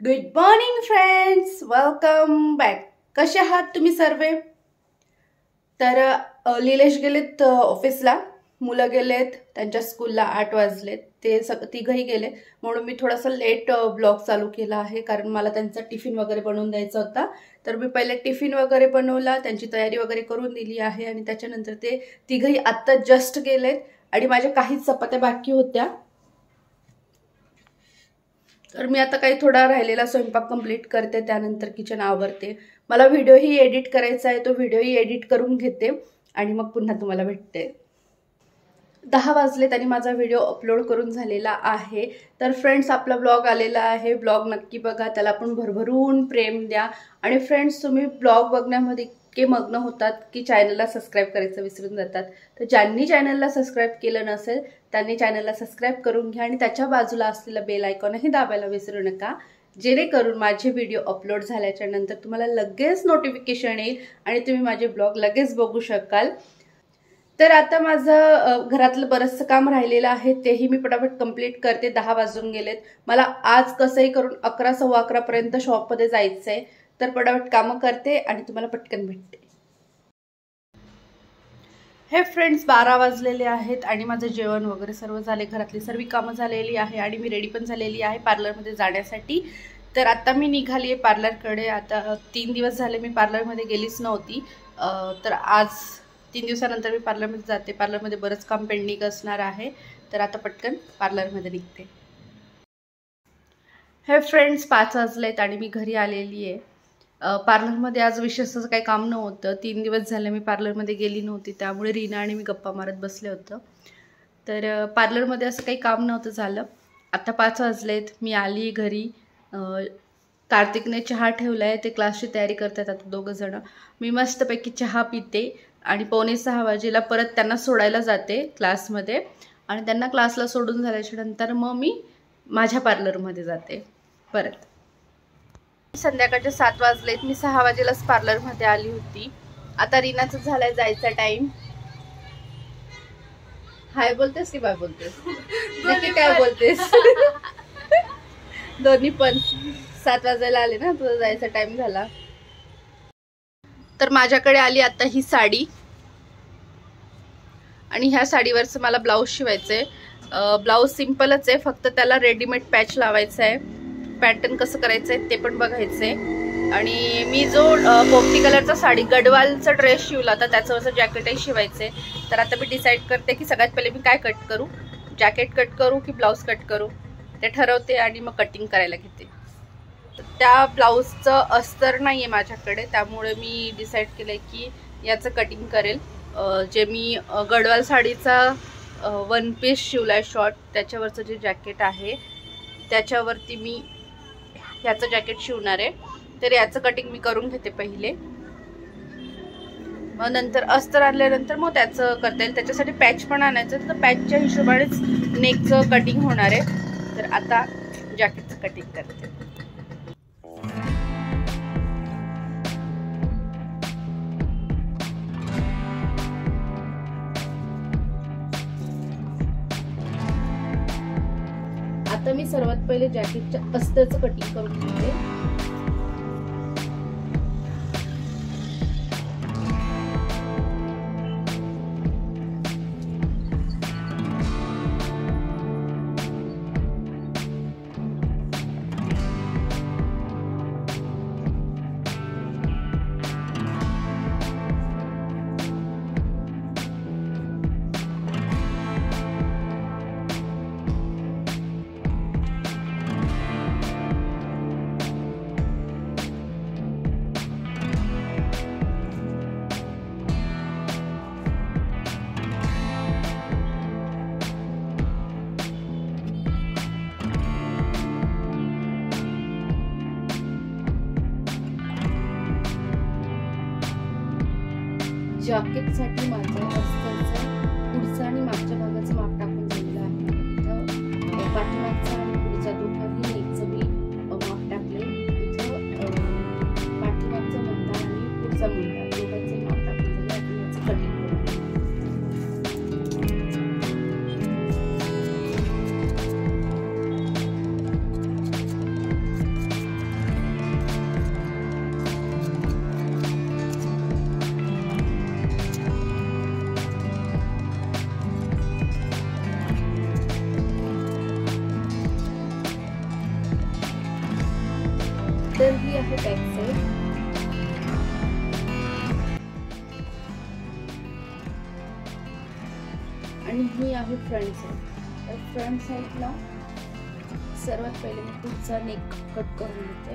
Good morning friends, welcome back. कसे आहात तुम्ही सर्व? तर लीलेश गेलेत ऑफिसला, मुलं गेलेत त्यांच्या स्कूलला. 8 वाजलेत, ते तिघही गेले. म्हणून मी थोडासा लेट ब्लॉग चालू केला आहे, कारण मला त्यांचा टिफिन वगैरे बनवून द्यायचा होता. तर मी पहिले टिफिन वगैरे बनवला, त्यांची तयारी वगैरे करून दिली आहे आणि त्याच्यानंतर ते तिघही आत्ता जस्ट गेलेत आणि माझ्या काही चपात्या बाकी होत्या. तर मी आता काही थोडा राहिलेला स्वयंपाक कंप्लीट करते, त्यानंतर किचन आवरते. मला व्हिडिओही एडिट करायचा आहे, तो व्हिडिओही एडिट करून घेते आणि मग पुन्हा तुम्हाला भेटते. 10 वाजलेत आणि माझा व्हिडिओ अपलोड करून झालेला आहे. तर फ्रेंड्स, आपला ब्लॉग आलेला आहे. ब्लॉग नक्की बघा, त्याला आपण भरभरून प्रेम द्या. आणि फ्रेंड्स, तुम्ही ब्लॉग बघण्यामध्ये इतके मग्न होतात की चॅनलला सबस्क्राईब करायचं विसरून जातात. तर ज्यांनी चॅनलला सबस्क्राईब केलं नसेल त्यांनी चॅनलला सबस्क्राईब करून घ्या आणि त्याच्या बाजूला असलेला बेल आयकॉनही दाबायला विसरू नका, जेणेकरून माझे व्हिडिओ अपलोड झाल्याच्या नंतर तुम्हाला लगेच नोटिफिकेशन येईल आणि तुम्ही माझे ब्लॉग लगेच बघू शकाल. तर आता माझं घरातलं बरंचसं काम राहिलेलं आहे, तेही मी पटापट कंप्लीट करते. 10 वाजून गेलेत. मला आज कसंही करून 11 सव्वा 11 पर्यंत शॉपमध्ये जायचं आहे. तर पटापट कामं करते आणि तुम्हाला पटकन भेटते. हे फ्रेंड्स, 12 वाजलेले आहेत आणि माझं जेवण वगैरे सर्व झाले. घरातली सर्व कामं झालेली आहे आणि मी रेडी पण झालेली आहे पार्लरमध्ये जाण्यासाठी. तर आता मी निघाली आहे पार्लरकडे. आता 3 दिवस झाले मी पार्लरमध्ये गेलीच नव्हती. तर आज 3 दिवसानंतर मी पार्लरमध्ये जाते. पार्लरमध्ये बरंच काम पेंडिंग असणार आहे. तर आता पटकन पार्लरमध्ये निघते. हे फ्रेंड्स, 5 वाजलेत आणि मी घरी आलेली आहे. पार्लरमध्ये आज विशेष असं काही काम नव्हतं. 3 दिवस झाले मी पार्लरमध्ये गेली नव्हती, त्यामुळे रीना आणि मी गप्पा मारत बसले होतं. तर पार्लरमध्ये असं काही काम नव्हतं झालं. आता 5 वाजलेत, मी आली घरी. कार्तिकने चहा ठेवला आहे, ते क्लासची तयारी करतात आता दोघं जण. मी मस्तपैकी चहा पिते आणि 5:45 वाजेला परत त्यांना सोडायला जाते क्लासमध्ये. आणि त्यांना क्लासला सोडून झाल्याच्या नंतर मग मी माझ्या पार्लरमध्ये जाते परत. संध्याकाळचे 7 वाजलेत. मी 6 वाजेलाच पार्लरमध्ये आली होती. आता रीनाचं झालंय जायचा टाइम. हाय बोलतेस की बाय बोलतेस? नक्की काय बोलतेस? दोन्ही पण. 7 वाजायला आले ना, तुझा जायचा टाइम झाला. तर माझ्याकडे आली आता ही साडी आणि ह्या साडीवरचं मला ब्लाऊज शिवायचंय. ब्लाऊज सिंपलच आहे, फक्त त्याला रेडीमेड पॅच लावायचा आहे. पॅटर्न कसं करायचं आहे ते पण बघायचंय. आणि मी जो पोपटी कलरचा साडी गडवालचा ड्रेस शिवला होता, त्याचं जॅकेटही शिवायचंय. तर आता मी डिसाईड करते की सगळ्यात पहिले मी काय कट करू, जॅकेट कट करू की ब्लाऊज कट करू, ते ठरवते आणि मग कटिंग करायला घेते. त्या ब्लाऊजचं अस्तर नाही आहे माझ्याकडे, त्यामुळे मी डिसाईड केलंय की याचं कटिंग करेल. जे मी गडवाल साडीचा 1 पीस शिवलाय शॉर्ट, त्याच्यावरचं जे जॅकेट आहे त्याच्यावरती मी ह्याचं जॅकेट शिवणार आहे. तर याचं कटिंग मी करून घेते पहिले, मग नंतर अस्तर आणल्यानंतर मग त्याचं करता येईल. त्याच्यासाठी पॅच पण आणायचं, तर पॅचच्या हिशोबानेच नेकचं कटिंग होणार आहे. तर आता जॅकेटचं कटिंग करते. आता मी सर्वात पहिले जॅकेटच्या अस्त्रचं कटिंग करून घेते. जॅकेटसाठी माझं अस्त्रचं पुढचा आणि मागच्या भागाचं माप टाकून झालेलं आहे. इथं पाठीमागचा आणि पुढचा दोघांही नेकचं मी माप टाकले. इथं पाठीमागचा मुंडा आणि पुढचा मुंडा दोघांचे माप टाकून झाले आणि याचं कटिंग करून. तर ही आहे बॅक साईड. आणि ही आहे फ्रंट साईड. तर फ्रंट साईडला सर्वात पहिले मी पुढचा नेक कट करून घेते.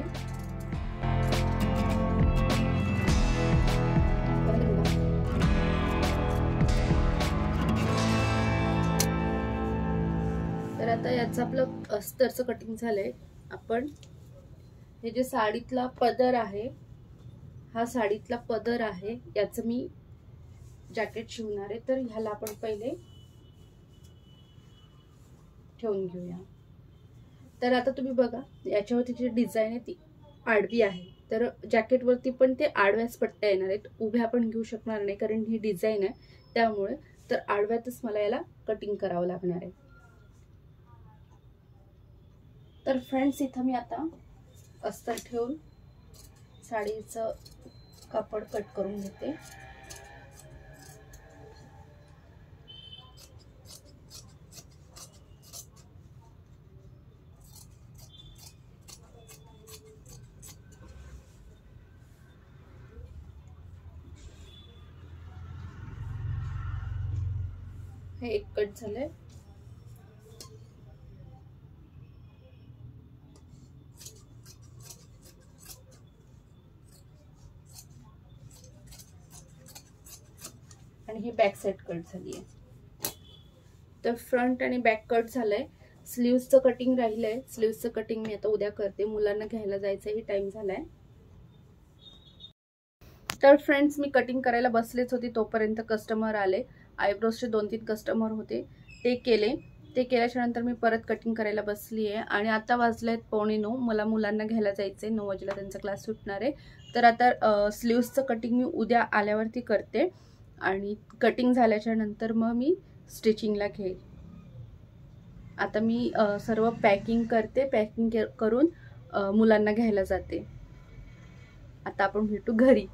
तर आता याचं आपलं अस्तरचं कटिंग झालंय. आपण हे जे साडीतला पदर आहे, हा साडीतला पदर आहे, याचं मी जॅकेट शिवणार आहे. तर ह्याला आपण पहिले ठेवून घेऊया. तर आता तुम्ही बघा, याच्यावरती जी डिझाईन आहे ती आडवी आहे. तर जॅकेट वरती पण ते आडव्याच पट्ट्या येणार आहेत, उभ्या आपण घेऊ शकणार नाही कारण ही डिझाईन आहे त्यामुळे. तर आडव्यातच मला याला कटिंग करावं लागणार आहे. तर फ्रेंड्स, इथं मी आता अस्तर ठेवून साडीचं कापड कट करून घेते. हे एक कट झालंय. आणि ही बॅक साइड कट झाली आहे. तर फ्रंट आणि बॅक कट झालंय. स्लीव्हचं कटिंग राहिलंय. स्लीव्हचं कटिंग मी आता उद्या करते, मुलांना घ्यायला जायचंही टाइम झालाय. तर फ्रेंड्स, मी कटिंग करायला बसलेच होती तोपर्यंत कस्टमर आले. आयब्रोजचे 2-3 कस्टमर होते, ते केल्याच्या नंतर मी परत कटिंग करायला बसली आहे. आणि आता वाजलेत 8:45. मला मुलांना घ्यायला जायचंय, 9 वाजेला त्यांचा क्लास सुटणार आहे. तर आता स्लीव्हचं कटिंग मी उद्या आल्यावरती करते आणि कटिंग झाल्याच्या नंतर मग मी स्टिचिंगला घेईल. आता मी सर्व पॅकिंग करते. पॅकिंग करून मुलांना घ्यायला जाते. आता आपण भेटू घरी.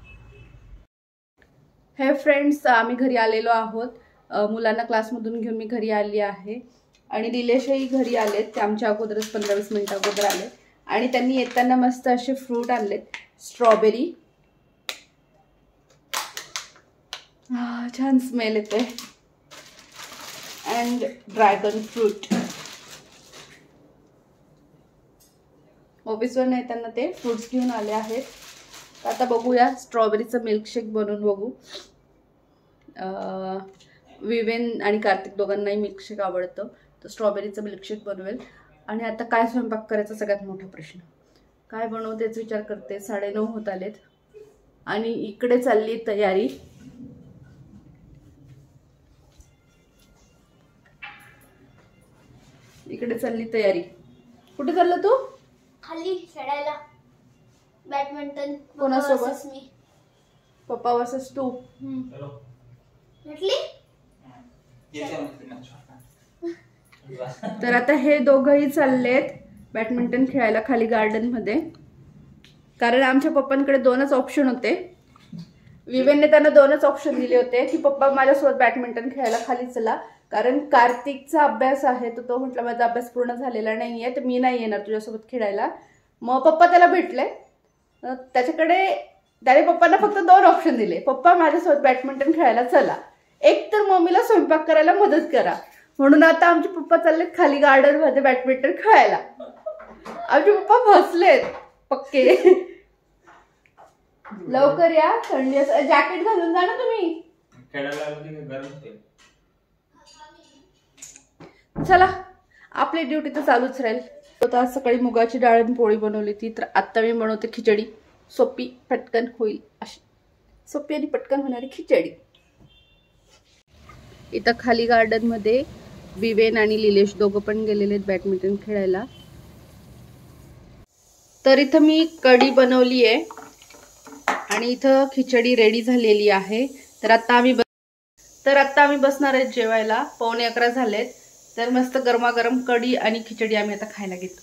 हे फ्रेंड्स, आम्ही घरी आलेलो आहोत. मुलांना क्लासमधून घेऊन मी घरी आली आहे. आणि निलेशही घरी आलेत. ते आमच्या अगोदरच 15-20 मिनिटं अगोदर आले. आणि त्यांनी येताना मस्त असे फ्रूट आणलेत. स्ट्रॉबेरी, छान स्मेल येते, अँड ड्रॅगन फ्रूट. ऑफिसवर येताना ते फ्रुट्स घेऊन आले आहेत. आता बघूया, स्ट्रॉबेरीचं मिल्कशेक बनवून बघू. विवेन आणि कार्तिक दोघांनाही मिल्कशेक आवडतं, तर स्ट्रॉबेरीचं मिल्कशेक बनवेल. आणि आता काय स्वयंपाक करायचा सगळ्यात मोठा प्रश्न. काय बनवतेच विचार करते. 9:30 होत आलेत आणि इकडे चालली तयारी. कुठे चाललं तू? खाली खेळायला. बॅडमिंटन. कोणासोबत? मी. पप्पा वर्सेस तू. तर आता हे दोघंही चाललेत बॅडमिंटन खेळायला खाली गार्डन मध्ये. कारण आमच्या पप्पांकडे 2च ऑप्शन होते. विवेनने त्यांना 2च ऑप्शन दिले होते की पप्पा माझ्यासोबत बॅडमिंटन खेळायला खाली चला. कारण कार्तिकचा अभ्यास आहे, तर तो म्हटला माझा अभ्यास पूर्ण झालेला नाहीये, तर मी नाही येणार तुझ्यासोबत खेळायला. मग पप्पा त्याला भेटले. त्याने पप्पांना फक्त 2 ऑप्शन दिले. पप्पा माझ्यासोबत बॅडमिंटन खेळायला चला, एक तर मम्मीला स्वयंपाक करायला मदत करा. म्हणून आता आमचे पप्पा चाललेत खाली गार्डन मध्ये बॅडमिंटन खेळायला. आमचे पप्पा फसलेत पक्के. लवकर या, थंडी असं. जॅकेट घालून जा ना तुम्ही. चला, आपली ड्युटी तर चालूच राहील. आता सकाळी मुगाची डाळ आणि पोळी बनवली ती, तर आता मी बनवते खिचडी. सोपी, पटकन होईल अशी. सोपी आणि पटकन होणारी खिचडी. इथं खाली गार्डन मध्ये विवेन आणि लिलेश दोघं पण गेलेले आहेत बॅडमिंटन खेळायला. तर इथं मी कढी बनवली आहे आणि इथं खिचडी रेडी झालेली आहे. तर आता आम्ही बसणार आहेत जेवायला. 11:15 झालेत. तर मस्त गरमागरम कढी आणि खिचडी आम्ही आता खायला घेतो.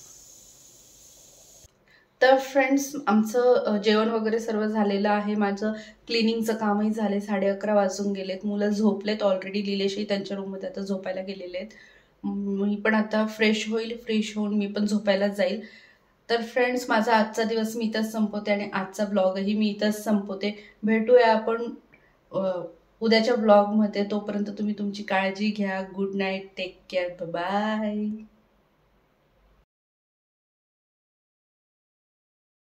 तर फ्रेंड्स, आमचं जेवण वगैरे सर्व झालेलं आहे. माझं क्लिनिंगचं कामही झाले. 11:30 वाजून गेलेत. मुलं झोपलेत ऑलरेडी. लिलेशही त्यांच्या रूममध्ये आता झोपायला गेलेले आहेत. मी पण आता फ्रेश होईल. फ्रेश होऊन मी पण झोपायला जाईल. तर फ्रेंड्स, माझा आजचा दिवस मी इथंच संपवते आणि आजचा ब्लॉगही मी इथंच संपवते. भेटूया आपण उद्याच्या ब्लॉगमध्ये. तोपर्यंत तुम्ही तुमची काळजी घ्या. Good night, take care, bye.